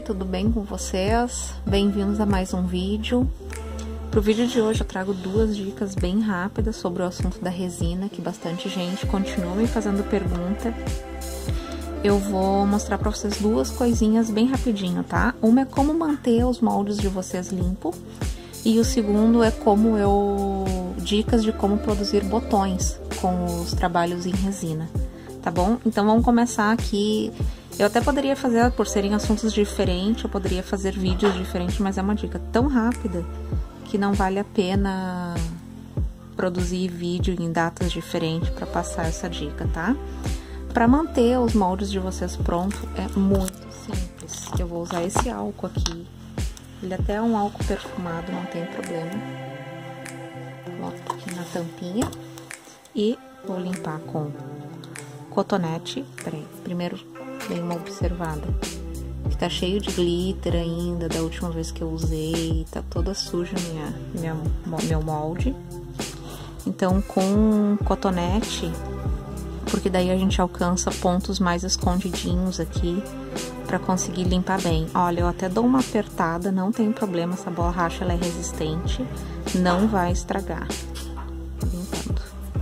tudo bem com vocês? Bem-vindos a mais um vídeo. Para o vídeo de hoje eu trago duas dicas bem rápidas sobre o assunto da resina, que bastante gente continua me fazendo pergunta. Eu vou mostrar para vocês duas coisinhas bem rapidinho, tá? Uma é como manter os moldes de vocês limpo e o segundo é dicas de como produzir botões com os trabalhos em resina, tá bom? Então vamos começar aqui. Eu até poderia fazer, por serem assuntos diferentes, eu poderia fazer vídeos diferentes, mas é uma dica tão rápida que não vale a pena produzir vídeo em datas diferentes para passar essa dica, tá? Para manter os moldes de vocês prontos é muito simples. Eu vou usar esse álcool aqui. Ele até é um álcool perfumado, não tem problema. Coloco aqui na tampinha e vou limpar com cotonete. Peraí, primeiro dei uma observada. Que tá cheio de glitter ainda da última vez que eu usei. Tá toda suja meu molde. Então com cotonete, porque daí a gente alcança pontos mais escondidinhos aqui para conseguir limpar bem. Olha, eu até dou uma apertada, não tem problema, essa borracha ela é resistente, não vai estragar. Limpando.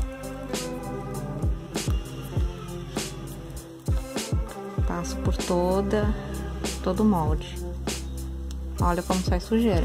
Passo por todo o molde. Olha como sai sujeira.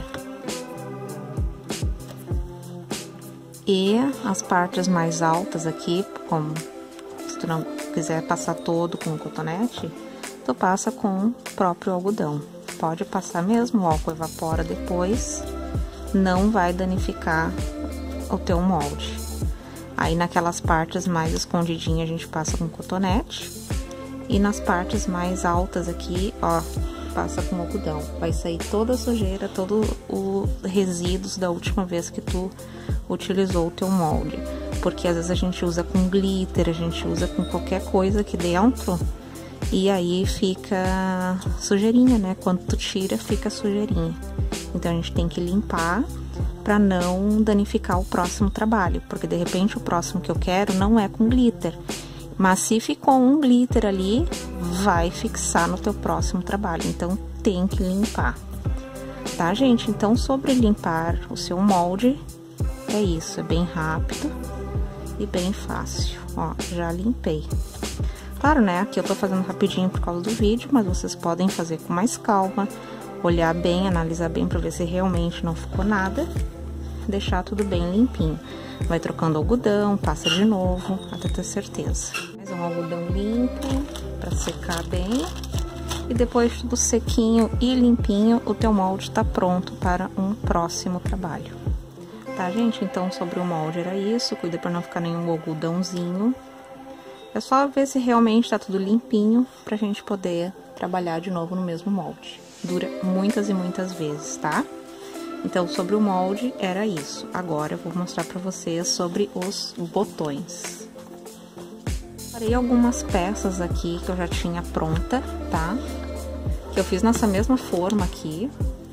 E as partes mais altas aqui, como se tu não quiser passar todo com o cotonete, tu passa com o próprio algodão. Pode passar mesmo, o álcool evapora depois, não vai danificar o teu molde. Aí naquelas partes mais escondidinhas a gente passa com cotonete. E nas partes mais altas aqui, ó, passa com algodão. Vai sair toda a sujeira, todo o resíduos da última vez que tu utilizou o teu molde. Porque às vezes a gente usa com glitter, a gente usa com qualquer coisa aqui dentro. E aí fica sujeirinha, né? Quando tu tira, fica sujeirinha. Então a gente tem que limpar para não danificar o próximo trabalho. Porque de repente o próximo que eu quero não é com glitter. Mas se ficou um glitter ali, vai fixar no teu próximo trabalho. Então tem que limpar. Tá, gente? Então sobre limpar o seu molde, é isso. É bem rápido e bem fácil. Ó, já limpei. Claro, né? Aqui eu tô fazendo rapidinho por causa do vídeo, mas vocês podem fazer com mais calma, olhar bem, analisar bem pra ver se realmente não ficou nada, deixar tudo bem limpinho. Vai trocando algodão, passa de novo, até ter certeza. Mais um algodão limpo pra secar bem. E depois tudo sequinho e limpinho, o teu molde tá pronto para um próximo trabalho. Tá, gente? Então, sobre o molde era isso. Cuida pra não ficar nenhum algodãozinho. É só ver se realmente tá tudo limpinho pra gente poder trabalhar de novo no mesmo molde. Dura muitas e muitas vezes, tá? Então, sobre o molde era isso. Agora eu vou mostrar pra vocês sobre os botões. Separei algumas peças aqui que eu já tinha pronta, tá? Que eu fiz nessa mesma forma aqui.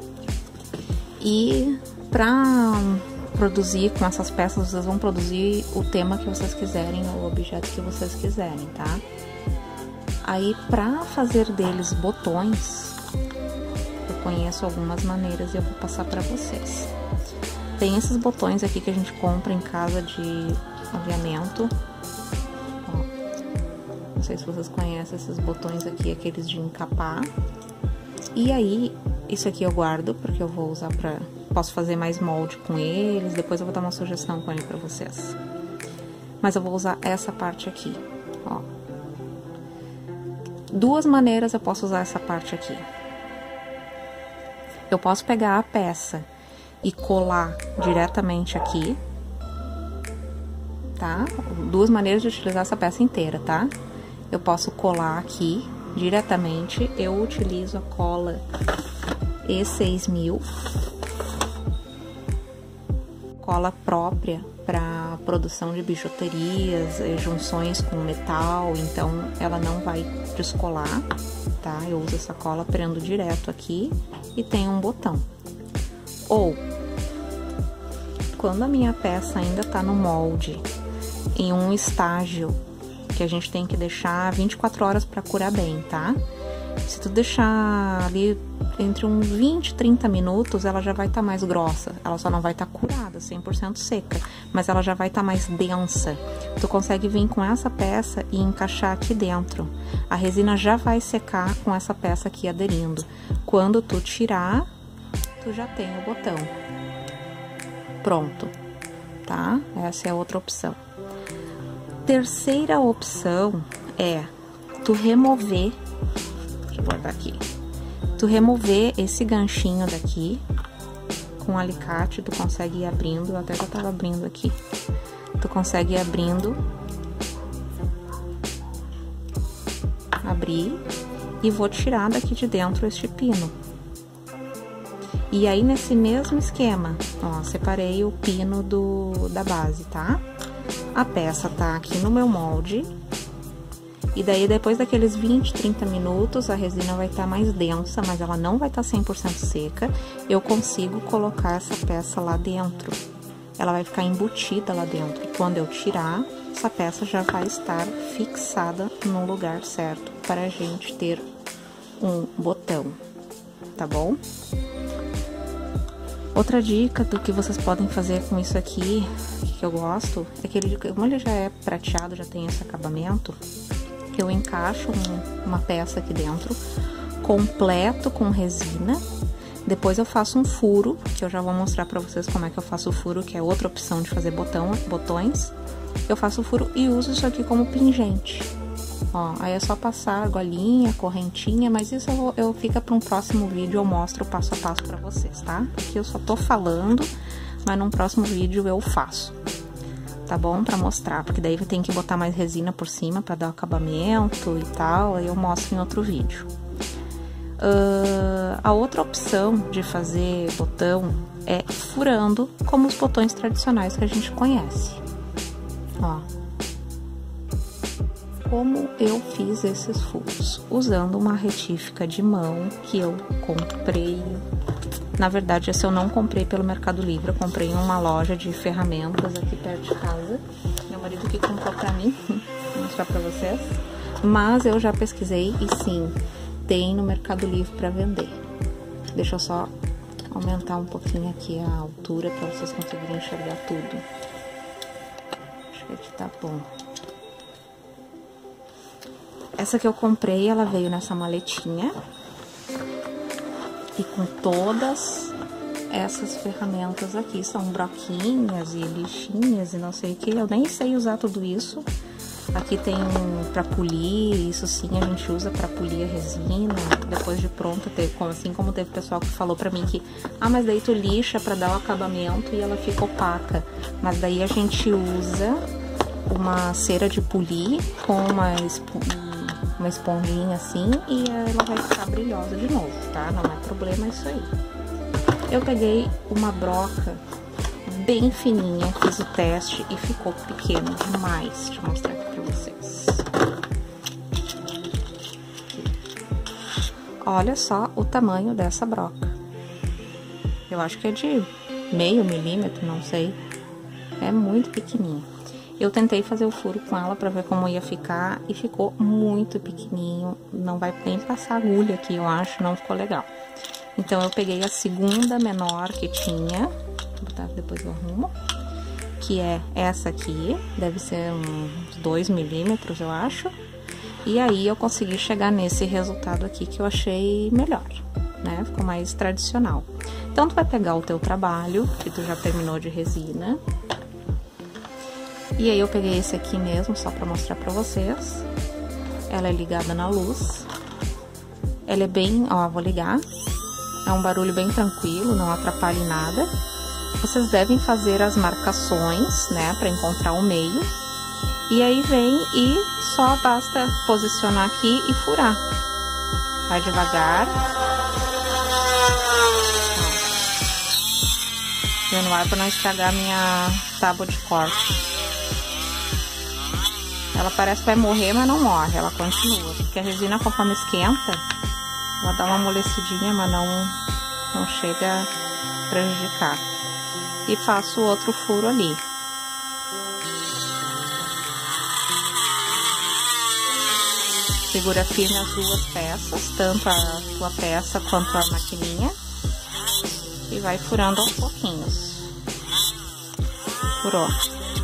E pra produzir com essas peças, vocês vão produzir o tema que vocês quiserem, o objeto que vocês quiserem, tá? Aí, pra fazer deles botões, eu conheço algumas maneiras e eu vou passar pra vocês. Tem esses botões aqui que a gente compra em casa de aviamento. Ó, não sei se vocês conhecem esses botões aqui, aqueles de encapar. E aí, isso aqui eu guardo, porque eu vou usar pra... Posso fazer mais molde com eles, depois eu vou dar uma sugestão com ele pra vocês. Mas eu vou usar essa parte aqui, ó. Duas maneiras eu posso usar essa parte aqui. Eu posso pegar a peça e colar diretamente aqui, tá? Duas maneiras de utilizar essa peça inteira, tá? Eu posso colar aqui diretamente, eu utilizo a cola E6000. Cola própria para produção de bijuterias, junções com metal, então ela não vai descolar, tá? Eu uso essa cola prendo direto aqui e tem um botão. Ou, quando a minha peça ainda tá no molde, em um estágio que a gente tem que deixar 24 horas para curar bem, tá? Se tu deixar ali entre uns 20, 30 minutos, ela já vai estar mais grossa. Ela só não vai estar curada, 100% seca, mas ela já vai estar mais densa. Tu consegue vir com essa peça e encaixar aqui dentro. A resina já vai secar com essa peça aqui aderindo. Quando tu tirar, tu já tem o botão pronto, tá? Essa é a outra opção. Terceira opção é tu remover, deixa eu botar aqui, tu remover esse ganchinho daqui com alicate. Tu consegue ir abrindo, até que eu tava abrindo aqui, tu consegue ir abrindo, abrir, e vou tirar daqui de dentro este pino. E aí, nesse mesmo esquema, ó, separei o pino da base, tá? A peça tá aqui no meu molde. E daí, depois daqueles 20, 30 minutos, a resina vai estar mais densa, mas ela não vai estar 100% seca. Eu consigo colocar essa peça lá dentro. Ela vai ficar embutida lá dentro. Quando eu tirar, essa peça já vai estar fixada no lugar certo para a gente ter um botão, tá bom? Outra dica do que vocês podem fazer com isso aqui, que eu gosto, é que ele, como ele já é prateado, já tem esse acabamento, eu encaixo uma peça aqui dentro, completo com resina, depois eu faço um furo, que eu já vou mostrar pra vocês como é que eu faço o furo, que é outra opção de fazer botões. Eu faço o furo e uso isso aqui como pingente. Ó, aí é só passar argolinha, correntinha, mas isso eu fica para um próximo vídeo, eu mostro passo a passo para vocês, tá? Aqui eu só tô falando, mas num próximo vídeo eu faço, tá bom? Para mostrar, porque daí tem que botar mais resina por cima para dar o acabamento e tal, aí eu mostro em outro vídeo. A outra opção de fazer botão é furando, como os botões tradicionais que a gente conhece. Ó. Como eu fiz esses furos? Usando uma retífica de mão que eu comprei. Na verdade, essa eu não comprei pelo Mercado Livre, eu comprei em uma loja de ferramentas aqui perto de casa. Meu marido que comprou pra mim, vou mostrar pra vocês. Mas eu já pesquisei e sim, tem no Mercado Livre pra vender. Deixa eu só aumentar um pouquinho aqui a altura pra vocês conseguirem enxergar tudo. Acho que aqui tá bom. Essa que eu comprei, ela veio nessa maletinha e com todas essas ferramentas aqui. São broquinhas e lixinhas e não sei o que. Eu nem sei usar tudo isso. Aqui tem pra polir, isso sim a gente usa pra polir a resina. Depois de pronta, assim como teve pessoal que falou pra mim que mas daí tu lixa pra dar o acabamento e ela fica opaca. Mas daí a gente usa uma cera de polir com uma esponjinha assim e ela vai ficar brilhosa de novo, tá? Não é problema isso aí. Eu peguei uma broca bem fininha, fiz o teste e ficou pequeno demais. Deixa eu mostrar aqui pra vocês. Olha só o tamanho dessa broca. Eu acho que é de meio milímetro, não sei. É muito pequenininho. Eu tentei fazer o furo com ela pra ver como ia ficar e ficou muito pequenininho. Não vai nem passar agulha aqui, eu acho, não ficou legal. Então, eu peguei a segunda menor que tinha, vou botar, depois eu arrumo, que é essa aqui, deve ser uns 2 milímetros, eu acho. E aí, eu consegui chegar nesse resultado aqui que eu achei melhor, né? Ficou mais tradicional. Então, tu vai pegar o teu trabalho, que tu já terminou de resina. E aí eu peguei esse aqui mesmo, só pra mostrar pra vocês. Ela é ligada na luz. Ela é bem, ó, vou ligar. É um barulho bem tranquilo, não atrapalha em nada. Vocês devem fazer as marcações, né, pra encontrar o meio. E aí vem e só basta posicionar aqui e furar. Vai devagar. Ó. No ar pra não estragar a minha tábua de corte. Ela parece que vai morrer, mas não morre, ela continua. Porque a resina, conforme esquenta, ela dá uma amolecidinha, mas não chega a prejudicar. E faço outro furo ali. Segura firme as duas peças, tanto a tua peça quanto a maquininha, e vai furando aos pouquinhos. Furou.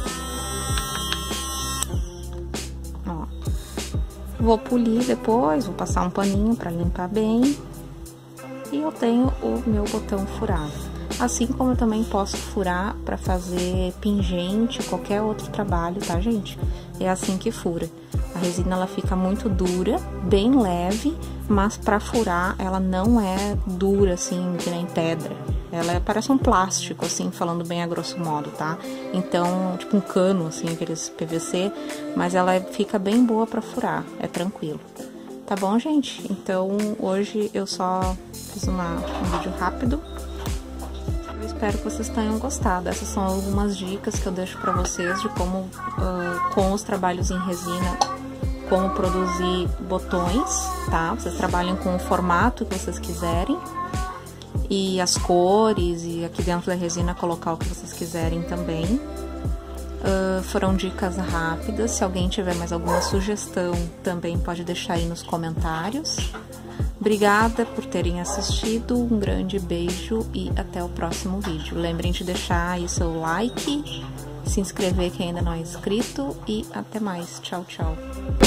Ó. Vou polir depois, vou passar um paninho para limpar bem. E eu tenho o meu botão furado. Assim como eu também posso furar para fazer pingente, qualquer outro trabalho, tá, gente? É assim que fura. A resina, ela fica muito dura, bem leve, mas para furar ela não é dura, assim, que nem pedra. Ela parece um plástico, assim, falando bem a grosso modo, tá? Então, tipo um cano, assim, aqueles PVC, mas ela fica bem boa para furar, é tranquilo. Tá bom, gente? Então, hoje eu só fiz um vídeo rápido. Eu espero que vocês tenham gostado. Essas são algumas dicas que eu deixo pra vocês de como, com os trabalhos em resina, como produzir botões, tá? Vocês trabalham com o formato que vocês quiserem. E as cores, e aqui dentro da resina colocar o que vocês quiserem também. Foram dicas rápidas. Se alguém tiver mais alguma sugestão, também pode deixar aí nos comentários. Obrigada por terem assistido, um grande beijo e até o próximo vídeo. Lembrem de deixar aí seu like, se inscrever quem ainda não é inscrito e até mais. Tchau, tchau.